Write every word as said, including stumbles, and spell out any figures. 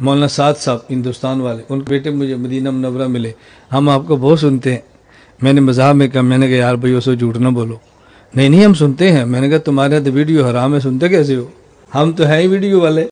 मौलाना साद साहब हिंदुस्तान वाले, उनके बेटे मुझे मदीना मुनव्वरा मिले, हम आपको बहुत सुनते हैं। मैंने मज़ाक में कहा, मैंने कहा यार भाई उसको झूठ ना बोलो। नहीं नहीं हम सुनते हैं। मैंने कहा तुम्हारे तो वीडियो हराम है, सुनते कैसे हो? हम तो हैं ही वीडियो वाले।